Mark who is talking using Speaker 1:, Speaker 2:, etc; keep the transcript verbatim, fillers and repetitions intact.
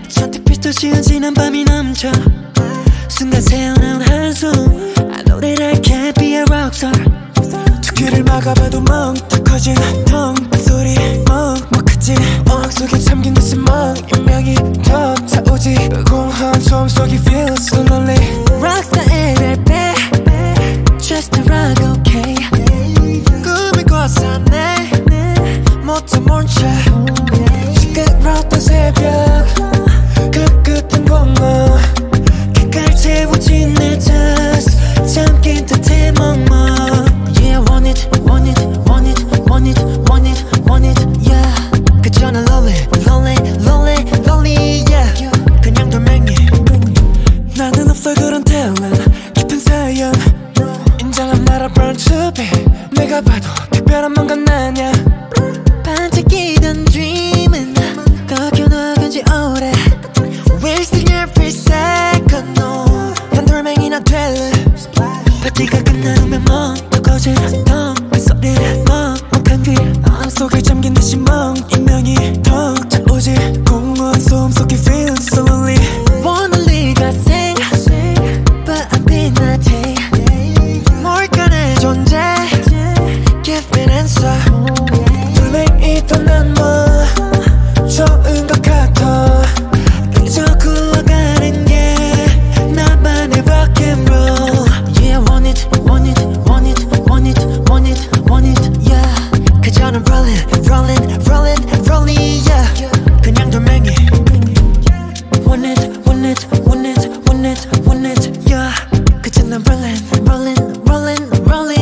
Speaker 1: 잔뜩 빛도 지은 지난 밤이 넘쳐 순간 새어나온 한숨 I know that I can't be a rockstar 두 귀를 막아봐도 멍 더 커진 텅 빈 소리 먹먹하지 어항 속에 잠긴 듯이 멍 인명이 더 차오지 공허한 소음 속이 feel so lonely Rockstar baby Just a rock okay 꿈을 꿨었네 못해 멈춰 시끄러웠던 새벽 그 끝은 공허 객갈 채워진 내 dust 잠긴 듯해 멍멍 Yeah I want it, want it, want it, want it, want it, want it Yeah 그저 난 lonely, lonely, lonely, lonely Yeah 그냥 돌멩이 나는 없어 그런 talent 깊은 사연 인정한 나라 burn to be 내가 봐도 특별한 뭔가 나냐 반짝이던 dream은 꺾여나간 지 오래 Wasting every second no 난 돌멩이나 될래 파티가 끝나면 멍또 거질 텅빈 소리를 먹먹한 귀 어항 속에 잠긴 듯이 멍 인명이 더 차오지 공허한 소음 속에 feel so lonely Wanna leave I sing But I've been nothing 뭘까 내 존재 Give me an answer 돌멩이던 난 뭐 좋은 것 같아 그저 굴러가는 게 나만의 rock and roll Yeah I want it, want it, want it, want it, want it, want it Yeah 그저 난 rolling, rolling, rolling, rolling Yeah 그냥 돌멩이 Want it, want it, want it, want it, want it Yeah 그저 난 rolling, rolling, rolling, rolling